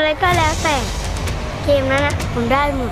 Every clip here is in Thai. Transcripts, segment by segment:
อะไรก็แล้วแต่เกมนั้นนะผมได้หมด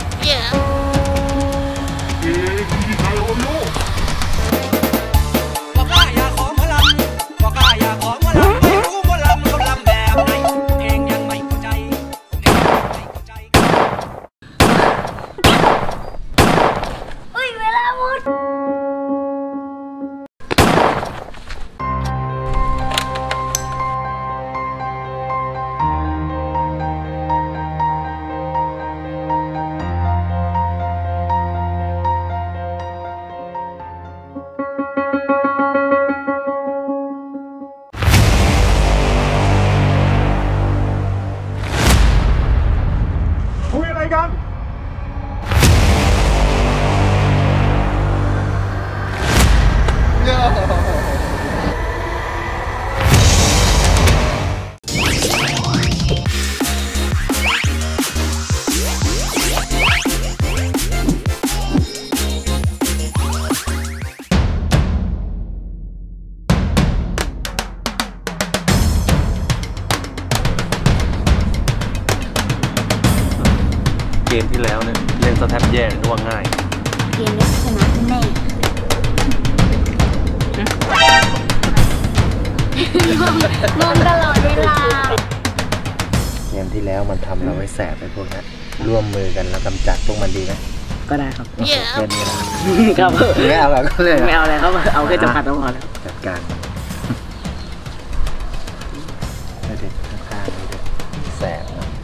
เกมที่แล้วเนี่ยเล่นสแตปแย่นึกว่าง่ายเกมนี้ชนะแน่งงตลอดเวลาเกมที่แล้วมันทำเราไว้แสบไปพวกนั้นร่วมมือกันแล้วกำจัดพวกมันดีไหมก็ได้ครับเล่นไม่ได้ครับไม่เอาแบบก็เลยไม่เอาอะไรครับเอาแค่จำกัดก็พอแล้วจัดการเด็กข้างๆนี่เด็กแสบนะ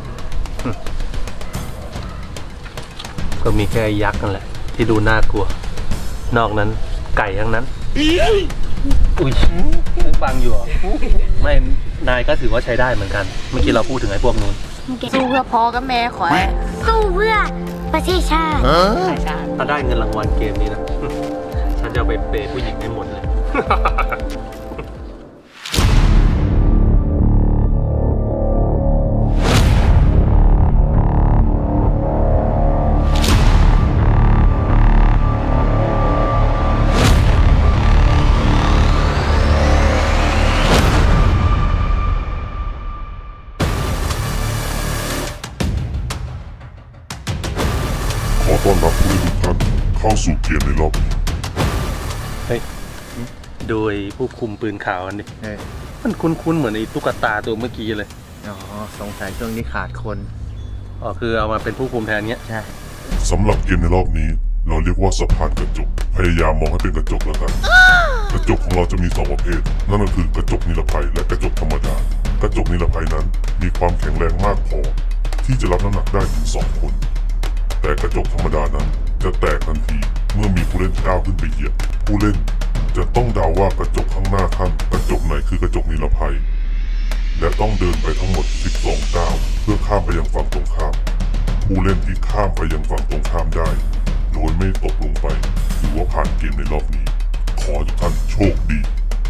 ก็มีแค่ยักษ์นั่นแหละที่ดูน่ากลัวนอกนั้นไก่ทั้งนั้นอุ้ยบังอยู่ไม่นายก็ถือว่าใช้ได้เหมือนกันเมื่อกี้เราพูดถึงไอ้พวกนู้นสู้เพื่อพ่อกับแม่ขอสู้เพื่อประเทศชาติถ้าได้เงินรางวัลเกมนี้นะฉันจะไปเปย์ผู้หญิงให้หมดเลยขอต้อนรับผู้เล่นทุกท่านเข้าสู่เกมในรอบนี้เฮ้ยโดยผู้คุมปืนขาวนี่มันคุ้นๆเหมือนไอ้ตุ๊กตาตัวเมื่อกี้เลยอ๋อสงสัยช่วงนี้ขาดคนอ๋อคือเอามาเป็นผู้คุมแทนเนี้ยใช่สำหรับเกมในรอบนี้เราเรียกว่าสะพานกระจกพยายามมองให้เป็นกระจกแล้วกันกระจกของเราจะมี2ประเภทนั่นก็คือกระจกนิรภัยและกระจกธรรมดากระจกนิรภัยนั้นมีความแข็งแรงมากพอที่จะรับน้ำหนักได้ถึง2 คนแต่กระจกธรรมดานั้นจะแตกทันทีเมื่อมีผู้เล่นก้าวขึ้นไปเหยียบผู้เล่นจะต้องเดาว่ากระจกข้างหน้าท่านกระจกไหนคือกระจกนิรภัยและต้องเดินไปทั้งหมด12 ก้าวเพื่อข้ามไปยังฝั่งตรงข้ามผู้เล่นที่ข้ามไปยังฝั่งตรงข้ามได้โดยไม่ตกลงไปถือว่าผ่านเกมในรอบนี้ขอทุกท่านโชคดี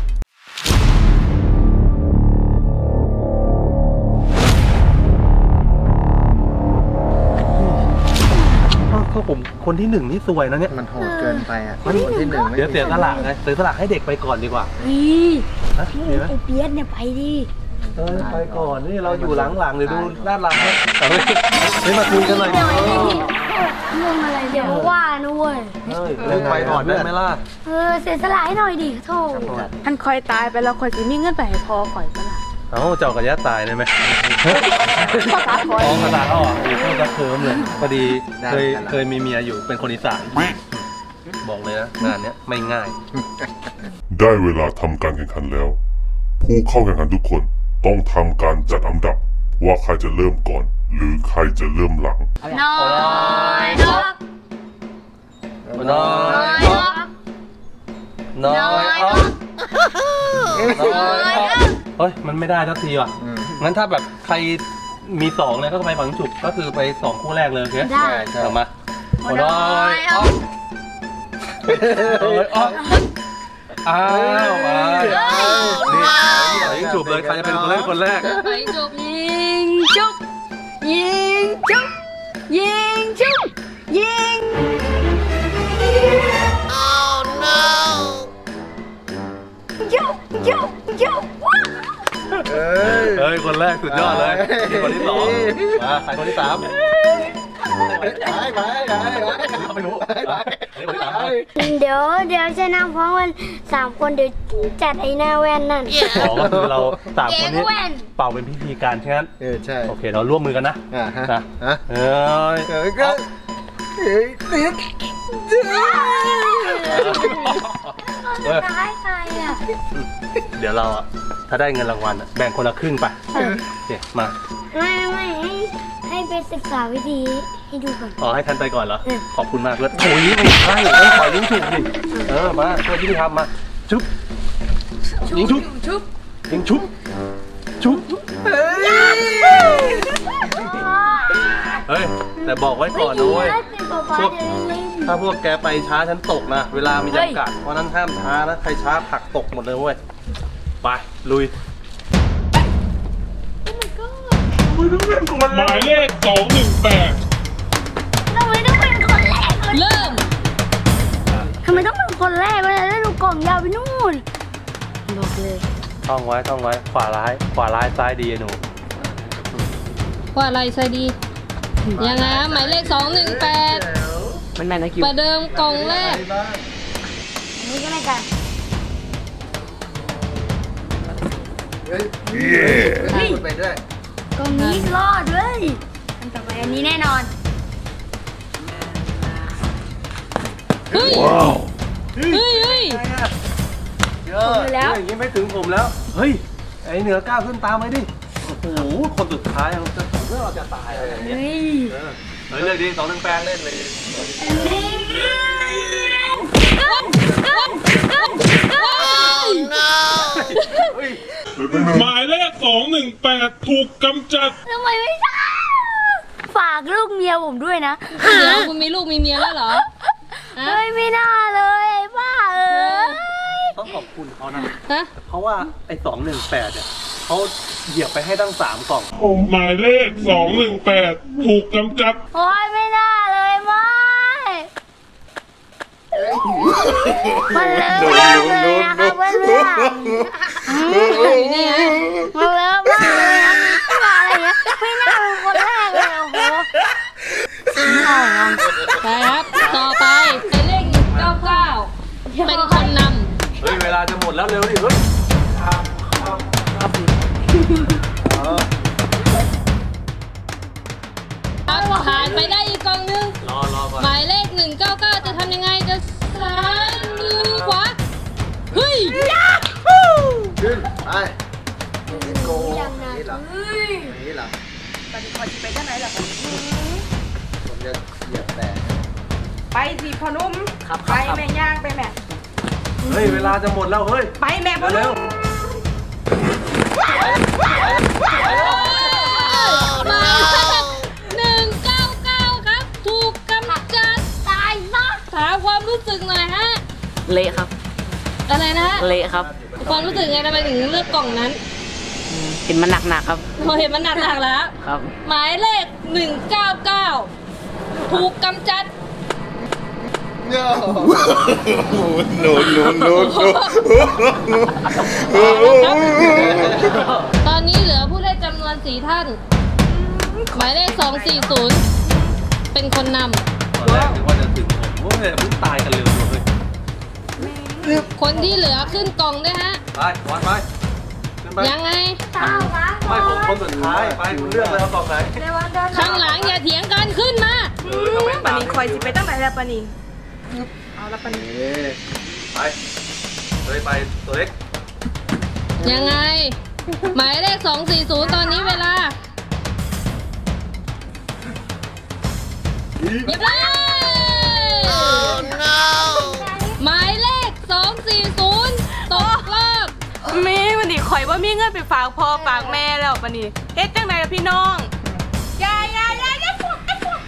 ผมคนที่1นี่สวยนะเนี่ยมันโหดเกินไปอ่ะคนที่1 เดี๋ยวเสียสละไงเสียสละให้เด็กไปก่อนดีกว่าไอ้เปี๊ยกเนี่ยไปดิไปก่อนนี่เราอยู่หลังๆเดี๋ยวดูลาดหลังให้มาคุยกันหน่อยดิเรื่องอะไรเดี๋ยวว่านะเว้ยเรื่องไปก่อนได้ไหมล่ะเสียสละให้หน่อยดิโธ่ท่านคอยตายไปแล้วคอยสิมีเงินไปให้พอคอยก็ล่ะเจ้ากับย่าตายได้ไหมภาษาคอยภาษาเขาอ่ะพูดจะเคิร์มเลยพอดีเคยมีเมียอยู่เป็นคนอีสานบอกเลยนะงานนี้ไม่ง่ายได้เวลาทำการแข่งขันแล้วผู้เข้าแข่งขันทุกคนต้องทำการจัดอันดับว่าใครจะเริ่มก่อนหรือใครจะเริ่มหลังน้อยนกน้อยน้อยเฮ้ยมันไม่ได้ทักทีว่ะงั้นถ้าแบบใครมี2เนี่ยก็ไปฝังจุกก็คือไป2คู่แรกเลยโอเคได้กลับมาน้อยอ้าวมายิงจุบเลยใครจะเป็นคนเล่นคนแรกยิงจุบยิงจุบยิงจุบยิงจุบยิง Oh no จุบจุบจุบว้าเฮ้ยคนแรกสุดยอดเลยคนที่2 มาใครคนที่3 ไปไม่รู้เดี๋ยวจะนั่งพร้อมกัน3 คนเดี๋ยวจัดไอ้หน้าแว่นนั่นอ๋อก็คือเรา3 คนนี้เป่าเป็นพิธีการใช่ไหมใช่โอเคเราร่วมมือกันนะฮะนะก็ร้ายใครอ่ะเดี๋ยวเราอ่ะถ้าได้เงินรางวัลแบ่งคนละครึ่งไปโอเคมาไม่ให้ไปศึกษาวิธีให้ดูก่อนอ๋อให้ทันไปก่อนเหรอขอบคุณมากเลยโอ้ยไม่ใช่ต้องขอยิงฉุบดิมาช่วยยิงทำมาชุบยิงชุบยิงชุบเฮ้ยแต่บอกไว้ก่อนนะเว้ยถ้าพวกแกไปช้าฉันตกนะเวลามีจำกัดเพราะนั้นห้ามช้านะใครช้าผลักตกหมดเลยเว้ยไปลุยหมายเลข218 ทำไมต้องเป็นคนแรกเริ่มทำไมต้องเป็นคนแรกเวลาเล่นลูกกล่องยาวไปนู่นบอกเลยท่องไว้ขวาร้ายซ้ายดีไอ้หนูว่าอะไรใส่ดียังไงหมายเลข218 มันแม่นนะคิวประเดิมกล่องแรกนี่ก็ไม่กันไปด้วยกล่องนี้รอดเลยอันต่อไปอันนี้แน่นอนเฮ้ยเฮ้ยเยอะอย่างนี้ไม่ถึงผมแล้วเฮ้ยไอเหนือก้าวขึ้นตามไปดิโอ้โหคนสุดท้ายเราจะถึงเรื่องเราจะตายอะไรอย่างเงี้ยเฮ้ยเลยดี218เล่นเลยหมายเลข218 ถูกกำจัดทำไมไม่ใช่ฝากลูกเมียผมด้วยนะเดี๋ยวคุณมีลูกมีเมียแล้วเหรอเฮ้ยไม่น่าเลยไอ้บ้าเอ้ยต้องขอบคุณเขานะฮะเพราะว่าไอ้218เนี่ยเขาเหยียบไปให้ตั้ง3 กล่องหมายเลข218 ถูกกำจัดโอ้ยไม่น่าเลยไม่มันเลอะมากเลยนะครับเพื่อนๆมันเลอะมากเลยนะอะไรเงี้ยไม่น่าเป็นคนแรกเลยโอ้โหไปครับต่อไปหมายเลข199เป็นคนนำเฮ้ยเวลาจะหมดแล้วเร็วดิเฮ้ยผ่านไปได้อีกกล่องนึงรอก่อนหมายเลข199จะทำยังไงจะซ้ายมือขวาเฮ้ยขึ้นไปโกนี่เหรอนี่เหรอตอนนี้คอยไปที่ไหนล่ะผมจะเหยียบแต่ไปสิพอนุ่มไปแม่ย่างไปแม่เฮ้ยเวลาจะหมดแล้วเฮ้ยไปแม่พอเร็นุ่วมมา199ครับถูกกำจัดตายซะถามความรู้สึกหน่อยฮะเละครับอะไรนะฮะเละครับความรู้สึกไงทำไมถึงเลือกกล่องนั้นเห็นมันหนักๆครับพอเห็นมันหนักๆแล้วครับหมายเลข199ถูกกำจัด ตอนนี้เหลือผู้เล่นจำนวน4 ท่าน หมายเลข240เป็นคนนตอนแรกนึกว่าจะถึงผมว่าเพิ่งตายกันเร็วเลยำคนที่เหลือขึ้นกล่องด้วยฮะไปวันไปขึ้นไปยังไงไม่ผมคนสุดท้ายไปคุณเลือกเลยเอากล่องไหนข้างหลังอย่าเถียงกันขึ้นมาก็ไม่ปาตามนีคอยสิไปตั้งไหนแล้วปานีเอาละปานีไปเลยไปตัวเล็กยังไง หมายเลข240ตอนนี้เวลาเรียบร้อยหมายเลข240ตกรอบมีวันนี้คอยว่ามีเงินไปฝากพ่อฝากแม่แล้วปานีเฮ็ดจังไหนล่ะพี่น้องยายพวก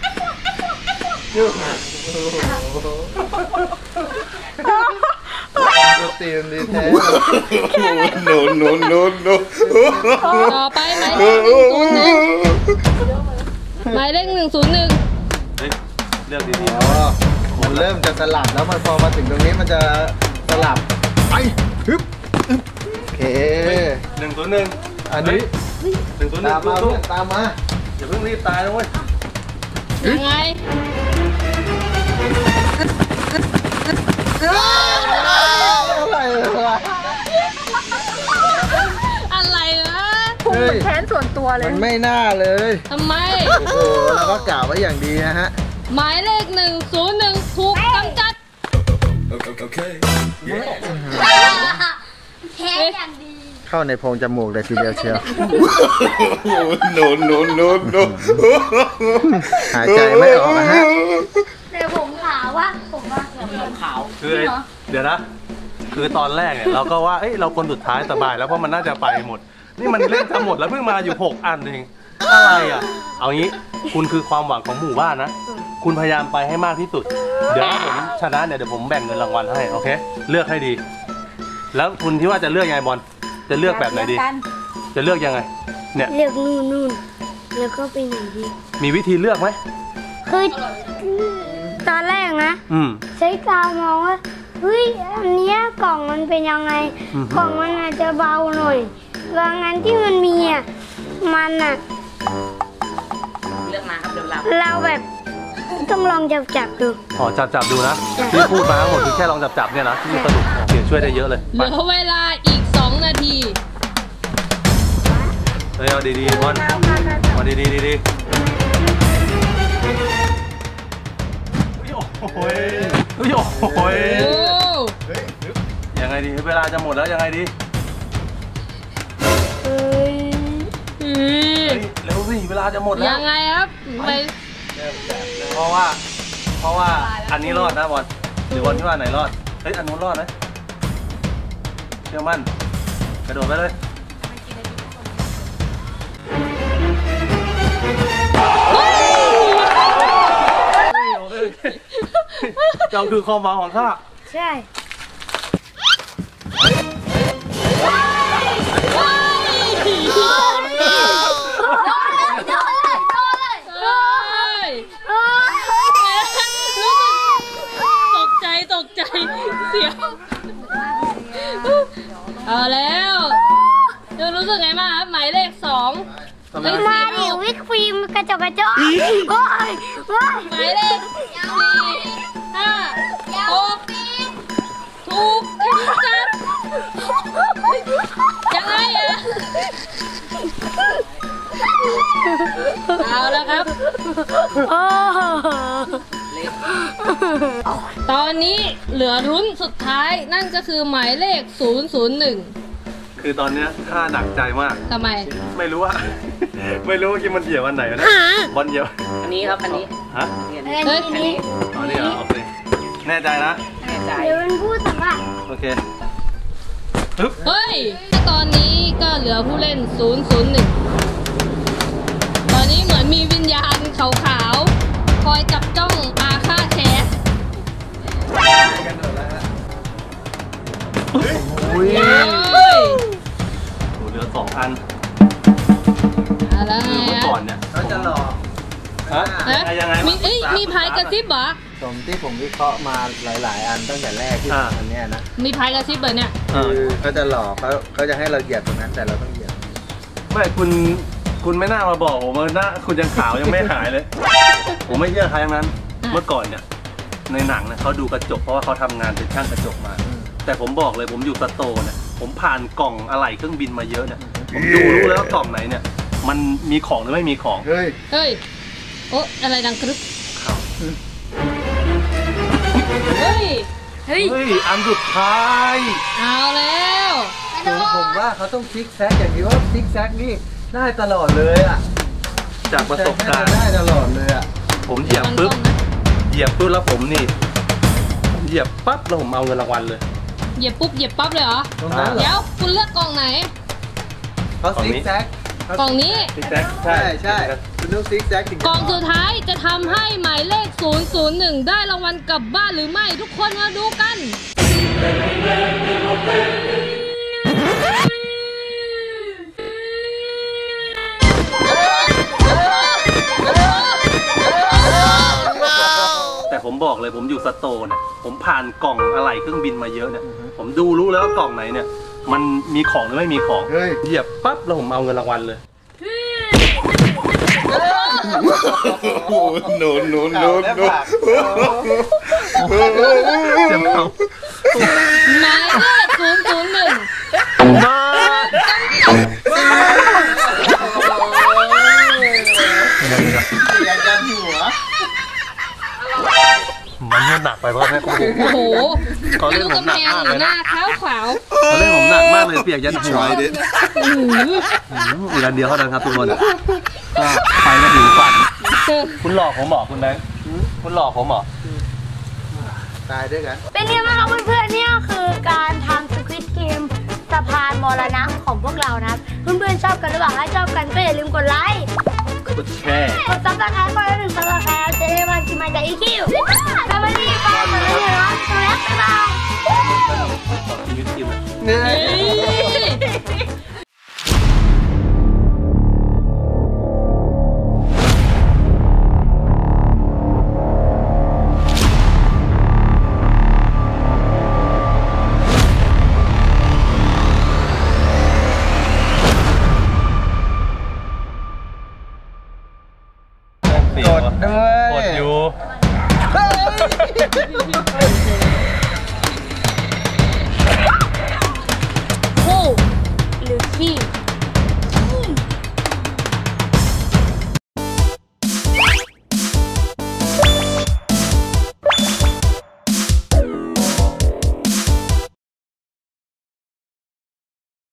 ตีนดีแท้ต่อไปหมายเลข101 เฮ้ยเลือกดีๆอ๋อมันเริ่มจะสลับแล้วมันพอมาถึงตรงนี้มันจะสลับไปฮึบโอเค 101 อันนี้ 101 ตามมาสู้เพื่อนตามมาอย่าเพิ่งรีบตายนะเว้ยยังไงอะไรนะแค้นส่วนตัวเลยมันไม่น่าเลยทำไมโอ้โหเราก็กล่าวไว้อย่างดีนะฮะหมายเลข101ถูกกำจัดแพ้อย่างดีเข้าในโพรงจมูกเลยทีเดียวเชียว no หายใจไม่ออกนะฮะแต่ผมขาวว่าผมว่าขาวคือเดี๋ยวนะ คือตอนแรกเนี่ยเราก็ว่าเอ้ยเราคนสุดท้ายสบายแล้วเพราะมันน่าจะไปหมด นี่มันเล่นจะหมดแล้วเพิ่งมาอยู่6 อันเองอะไรอ่ะ เอางี้คุณคือความหวังของหมู่บ้านนะ คุณพยายามไปให้มากที่สุด เดี๋ยวถ้าผมชนะเนี่ยเดี๋ยวผมแบ่งเงินรางวัลให้โอเค เลือกให้ดี แล้วคุณที่ว่าจะเลือกยังไงบอลจะเลือกแบบไหนดี จะเลือกยังไงเนี่ยเลือกนู่นแล้วก็ไปไหนดีมีวิธีเลือกไหมคือตอนแรกนะ ใช้กาวมองว่าเฮ้ยอันเนี้ยกล่องมันเป็นยังไง กล่องมันอาจจะเบาหน่อยบางอันที่มันมีอ่ะมันอ่ะเลือกมาครับเดี๋ยวเราแบบต้องลองจับดูอ๋อจับดูนะที่พูดมาทั้งหมดคือแค่ลองจับเนี่ยนะที่สนุกโอเคช่วยได้เยอะเลยเหลือเวลาอีก2 นาทีเฮ้ยเอาดีๆบอลเอาดีๆดีๆโอ้ยโอ้ยโอ้ยังไงดีเวลาจะหมดแล้วยังไงดีเอ้ยอืมเฮ้ยเร็วสิเวลาจะหมดแล้วยังไงครับไปเพราะว่าอันนี้รอดนะบอลหรือบอลที่ว่าไหนรอดเฮ้ยอันนู้นรอดไหมเชื่อมั่นกระโดดไปเลยเจ้าคือความหวังของข้าใช่ตกใจเสียวเอาแล้วจะรู้สึกไงบ้างครับหมายเลข2 มาดิวิกฟิล์มกระจกโอ้ยหมายเลข4 5 6ถูกกำจัดยังไงอะเอาแล้วครับ ตอนนี้เหลือรุ้นสุดท้ายนั่นก็คือหมายเลข001 คือตอนเนี้ยข้าหนักใจมากทำไมไม่รู้ว่า ไม่รู้ว่ากินมันเหยียบวันไหนนะบอลเหยียบอันนี้ครับ อันนี้ฮะเฮ้ยตอนนี้เหรอโอเคแน่ใจนะแน่ใจเดี๋ยวมันพูดสัมภาษณ์โอเคฮึบเฮ้ย ตอนนี้ก็เหลือผู้เล่น001ตอนนี้เหมือนมีวิญญาณขาวๆคอยจับจ้องอาฆาตแค้นอุ้ยเฮ้ยโอ้เหลือ2 อันเอาแล้วไงคือเมื่ออะก่อนเนี่ยเขาจะหลอกฮะฮะยังไงมีพายกระซิบเหรอสมที่ผมวิเคราะห์มาหลาย ๆ อันตั้งแต่แรกที่ทำอันเนี้ยนะมีพายกระซิบเหรอเนี่ยคือเขาจะหลอกเขาจะให้เราเหยียบตรงนั้นแต่เราต้องเหยียบไม่คุณไม่น่ามาบอกผมว่าหน้าคุณยังขาวยังไม่หายเลย ผมไม่เชื่อใครทั้งนั้น เมื่อก่อนเนี่ยในหนังเนี่ยเขาดูกระจกเพราะว่าเขาทำงานเป็นช่างกระจกมา แต่ผมบอกเลยผมอยู่สโตร์เนี่ยผมผ่านกล่องอะไหล่เครื่องบินมาเยอะเนี่ยผมดูรู้แล้วว่ากล่องไหนเนี่ยมันมีของหรือไม่มีของเฮ้ยเฮ้ย โอ้อะไรดังกรึ๊บเฮ้ยเฮ้ยอันสุดท้ายเอาแล้วผมว่าเขาต้องซิกแซกอย่างนี้ว่าซิกแซกนี่ได้ตลอดเลยอ่ะจากประสบการณ์ได้ตลอดเลยอ่ะผมเหยียบปุ๊บแล้วผมนี่ผมเหยียบปั๊บแล้วผมเอาเงินรางวัลเลยเหยียบปุ๊บเหยียบปั๊บเลยเหรอตรงนั้นเหรเดี๋ยอวคุณเลือกกล่องไหนเขาซิกแซกกล่องนี้พี่แจ๊คใช่คุณต้องซิกแซกถึงกล่องสุดท้ายจะทำให้หมายเลข001ได้รางวัลกลับบ้านหรือไม่ทุกคนมาดูกันแต่ผมบอกเลยผมอยู่สโตร์เนี่ยผมผ่านกล่องอะไหล่เครื่องบินมาเยอะเนี่ยผมดูรู้แล้วว่ากล่องไหนเนี่ยมันมีของหรือไม่มีของเฮ้ยเหยียบปั๊บแล้วผมเอาเงินรางวัลเลยเฮ้โน่นเจ็บเขาหมายเลข001 มามันหนักไปเพราะแม่โอ้โหเขาเล่นผมหนักมากเลยหนะน้าขาวขาวเขาเล่นผมหนักมากเลยเปียกยันหัวอีกอันเดียวเท่านั้นครับทุกคนก็ไปมาถึงฝันคุณหลอกผมบอกคุณแบงค์คุณหลอกผมบอกตายด้วยกันเป็นยังไงครับเพื่อนๆเนี่ยคือการทำสควิตเกมสะพานมรณะของพวกเรานะครับเพื่อนๆชอบกันหรือเปล่าถ้าชอบกันก็อย่าลืมกดไลค์กดแชร์กดซับสไครต์ก่อนแล้ว1ซับสไครต์จะได้มากินมาจากอีคิวสวัสดีค่ะสวัสดีครับสวัสดีครับชีวิตจริงกดด้วย